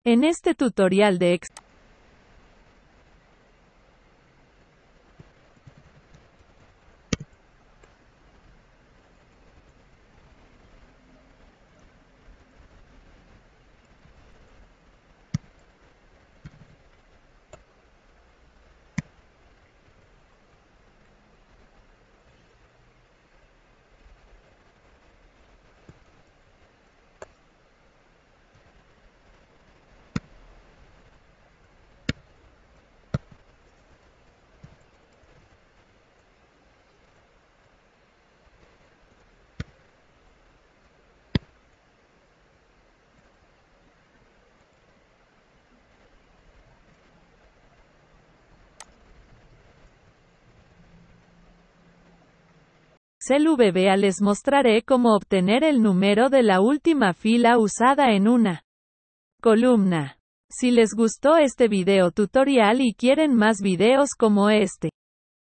En este tutorial de Excel VBA les mostraré cómo obtener el número de la última fila usada en una columna. Si les gustó este video tutorial y quieren más videos como este,